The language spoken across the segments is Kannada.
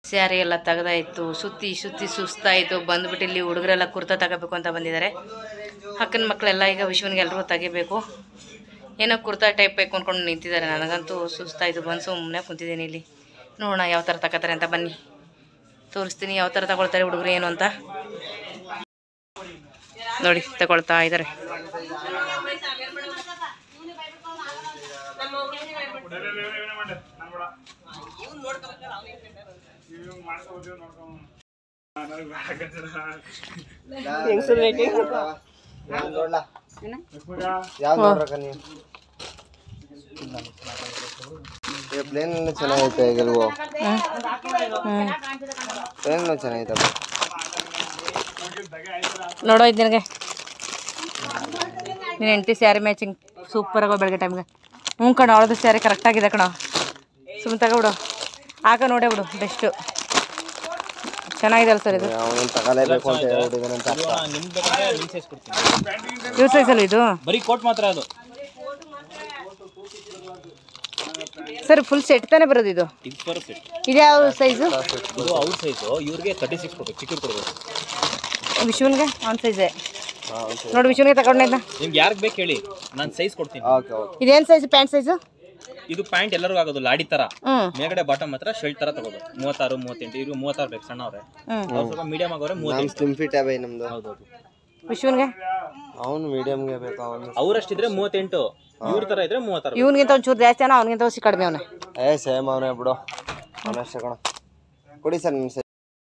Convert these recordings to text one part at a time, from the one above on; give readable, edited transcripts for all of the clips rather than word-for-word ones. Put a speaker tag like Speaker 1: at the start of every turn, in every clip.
Speaker 1: ಸ್ಯಾರಿ ಎಲ್ಲ ತೆಗೆದಾಯ್ತು. ಸುತ್ತಿ ಸುತ್ತಿ ಸುಸ್ತಾಯಿತು. ಬಂದ್ಬಿಟ್ಟು ಇಲ್ಲಿ ಹುಡುಗರೆಲ್ಲ ಕುರ್ತಾ ತಗೋಬೇಕು ಅಂತ ಬಂದಿದ್ದಾರೆ. ಅಕ್ಕನ ಮಕ್ಕಳೆಲ್ಲ ಈಗ ವಿಶ್ವನಿಗೆ ಎಲ್ಲರೂ ತೆಗಿಬೇಕು. ಏನೋ ಕುರ್ತಾ ಟೈಪ್ ಬೇಕು ಅಂದ್ಕೊಂಡು ನಿಂತಿದ್ದಾರೆ. ನನಗಂತೂ ಸುಸ್ತಾಯಿತು. ಬಂದು ಸುಮ್ಮನೆ ಕುಂತಿದ್ದೀನಿ ಇಲ್ಲಿ. ನೋಡೋಣ ಯಾವ ಥರ ತಗೋತಾರೆ ಅಂತ. ಬನ್ನಿ ತೋರಿಸ್ತೀನಿ ಯಾವ ಥರ ತಗೊಳ್ತಾರೆ ಹುಡುಗರು ಏನು ಅಂತ. ನೋಡಿ ತಗೊಳ್ತಾ ಇದ್ದಾರೆ.
Speaker 2: ಪ್ಲೇನ್ ಚೆನ್ನಾಗೈತೆ ಗೆಲ್ವು. ಪ್ಲೇನ್ ಚೆನ್ನಾಗೈತೆ
Speaker 1: ನೋಡೋ ಇದು ನಿನಗೆ. ನೀನು ಹೆಂಡತಿ ಸ್ಯಾರಿ ಮ್ಯಾಚಿಂಗ್ ಸೂಪರ್ ಆಗೋ ಬೆಳಗ್ಗೆ ಟೈಮ್ಗೆ. ಹ್ಞೂ ಕಣ ಅವಳದು ಸ್ಯಾರಿ ಕರೆಕ್ಟಾಗಿದೆ ಕಣ. ಸುಮ್ಮನೆ ತಗೊಬಿಡು. ಆಗ ನೋಡೇ ಬಿಡು ಬೆಸ್ಟು. ಚೆನ್ನಾಗಿದೆ ಅಲ್ಲ ಸರ್ ಇದು.
Speaker 2: ತಗೊಳ್ಳೇಬೇಕು ಅಂತ
Speaker 1: ಇವ್ರ ಸೈಜಲ್ಲ ಇದು.
Speaker 3: ಬರೀ ಕೋಟ್ ಮಾತ್ರ ಅದು
Speaker 1: ಸರ್. ಫುಲ್ ಸೆಟ್ ತಾನೇ ಬರೋದು ಇದು. ಇದು ಯಾವ ಸೈಜು?
Speaker 3: ಇದು ಅವ್ರ ಸೈಜು. ಇವ್ರಿಗೆ 36 ಕೊಡ್ಬೇಕು. ಚಿಕ್ಕ ಕೊಡ್ಬೇಕು.
Speaker 1: ವಿಶ್ವನ್ಗೆ ಅವ್ನ ಸೈಜೇ ನೋಡಿ. ವಿಶ್ವನ್ಗೆ ತಗೊಂಡಿದ್ದ.
Speaker 3: ನಿಮ್ಗೆ ಯಾರಿಗೆ ಬೇಕು ಹೇಳಿ, ನಾನು ಸೈಜ್ ಕೊಡ್ತೀನಿ.
Speaker 1: ಇದೇನು ಸೈಜು? Pant size?
Speaker 3: ಇದು ಪ್ಯಾಂಟ್ ಎಲ್ಲರಿಗೂ ಆಗೋದು. ಲಾಡಿ ತರ ಮೇಲ್ಗಡೆ ಬಾಟಮ್ ಮಾತ್ರ ಶರ್ಟ್ ತರ ತಗೋದು. 36, 38. ಇವ್ರು 36 ಬೇಕು. ಸಣ್ಣ ಅವ್ರೆ, ಸ್ವಲ್ಪ ಮೀಡಿಯಂ ಆಗವ್ರೆ 30.
Speaker 2: ಸ್ಲಿಮ್ ಫಿಟ್ ಅವೇ ನಮ್ದು.
Speaker 3: ಹೌದೌದು.
Speaker 1: ವಿಶ್ವನ್ಗೆ
Speaker 2: ಅವನು ಮೀಡಿಯಂಗೆ ಬೇಕು. ಅವನು
Speaker 3: ಅವ್ರಷ್ಟಿದ್ರೆ 38. ಇವ್ರ ತರ ಇದ್ರೆ 36.
Speaker 1: ಇವನಿಗಿಂತ ಒಂಚೂರು ಜಾಸ್ತಿ ಅವನ, ಅವನಿಗಿಂತ ಒಂಚೂರು ಕಡಿಮೆ ಅವನ.
Speaker 2: ಸೇಮ್ ಅವನೇ ಬಿಡು. ಅವನಷ್ಟೇ ಕಣ. ಕೊಡಿ ಸರ್ ನಿಮ್ಮ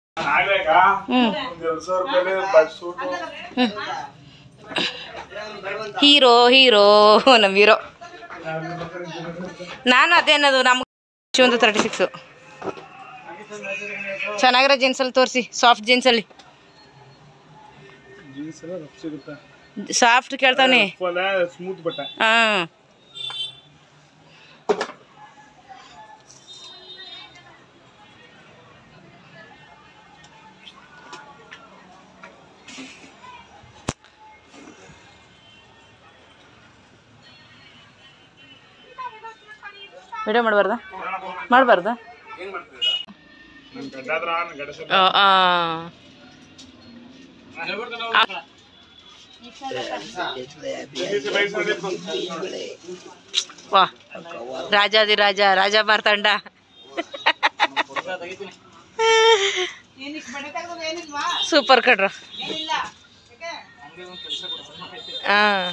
Speaker 1: ಹೀರೋ ಹೀರೋ ನಮ್ಮ ಹೀರೋ. ನಾನು ಅದೇನದು ನಮ್ಗೆ ಒಂದು 36 ಚೆನ್ನಾಗಿರೋ ಜೀನ್ಸಲ್ಲಿ ತೋರಿಸಿ. ಸಾಫ್ಟ್ ಜೀನ್ಸಲ್ಲಿ ಸಾಫ್ಟ್ ಕೇಳ್ತಾನೆ. ಹಾಂ ವಿಡಿಯೋ ಮಾಡಬಾರ್ದಾ? ಮಾಡಬಾರ್ದಾ? ವಾ ರಾಜಾದಿರಾಜ ರಾಜ ಮಾರ್ತಾಂಡ. ಸೂಪರ್ ಕಡ್ರ. ಹಾಂ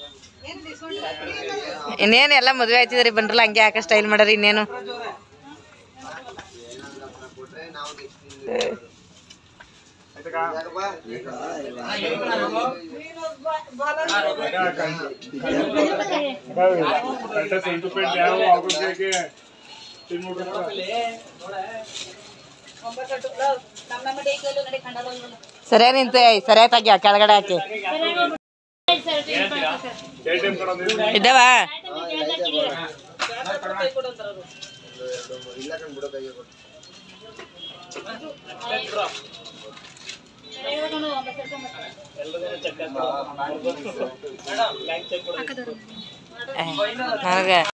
Speaker 1: ಇನ್ನೇನು ಎಲ್ಲ ಮದುವೆ ಆಯ್ತಿದ್ರಿ ಬನ್ರಲ್ಲ ಹಂಗೆ ಯಾಕೆ ಸ್ಟೈಲ್ ಮಾಡ್ರಿ. ಇನ್ನೇನು ಸರಿಯಾಗಿ ನಿಂತ ಸರಿಯಾಗಿ ತೆಗಿ ಕೆಳಗಡೆ ಹಾಕಿ ಇದ್ದಾವ. ನನಗೆ